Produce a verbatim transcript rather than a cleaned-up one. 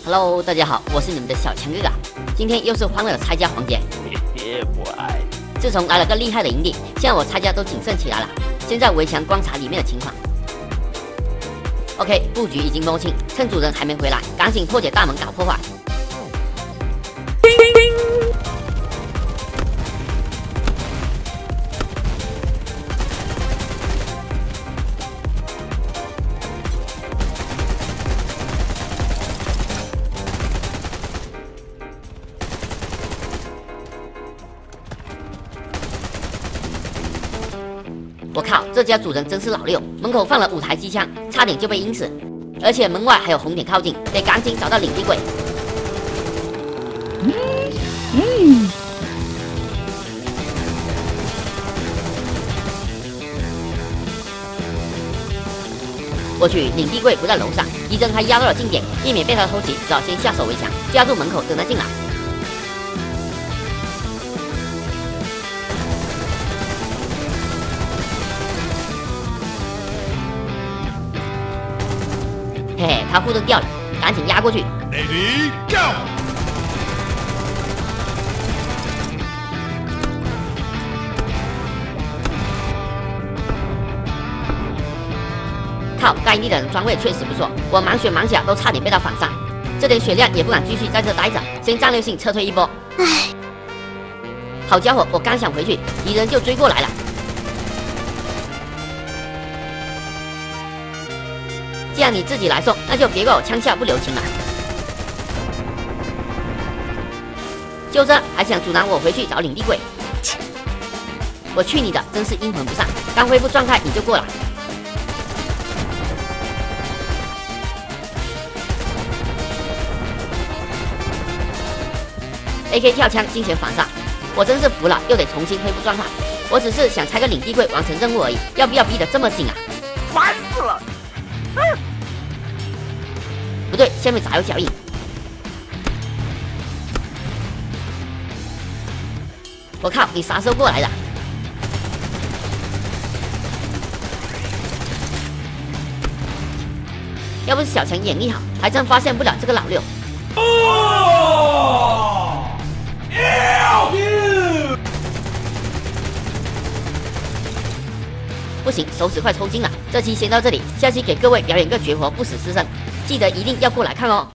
Hello， 大家好，我是你们的小强哥哥。今天又是欢乐的拆家环节。 嘿嘿，我爱。 自从来了个厉害的营地，现在我拆家都谨慎起来了。现在围墙观察里面的情况。OK， 布局已经摸清，趁主人还没回来，赶紧破解大门搞破坏。我靠，这家主人真是老六，门口放了五台机枪，差点就被阴死，而且门外还有红点靠近，得赶紧找到领地柜。嗯嗯。我去，领地柜不在楼上，敌人还压到了近点，避免被他偷袭，只好先下手为强，夹住门口等他进来。嘿嘿，他护盾掉了，赶紧压过去。Ready go！ 靠，该营地的人装备确实不错，我满血满甲都差点被他反杀，这点血量也不敢继续在这待着，先战略性撤退一波。唉，好家伙，我刚想回去，敌人就追过来了。既然你自己来送，那就别怪我枪下不留情了。就这，还想阻拦我回去找领地柜？我去你的，真是阴魂不散！刚恢复状态你就过来。A K 跳枪惊险反杀，我真是服了，又得重新恢复状态。我只是想拆个领地柜完成任务而已，要不要逼得这么紧啊？ 烦死了！ 不对，下面咋有脚印？我靠，你啥时候过来的？要不是小强眼力好，还真发现不了这个老六。哦！不行，手指快抽筋了。这期先到这里，下期给各位表演个绝活不死之身，记得一定要过来看哦。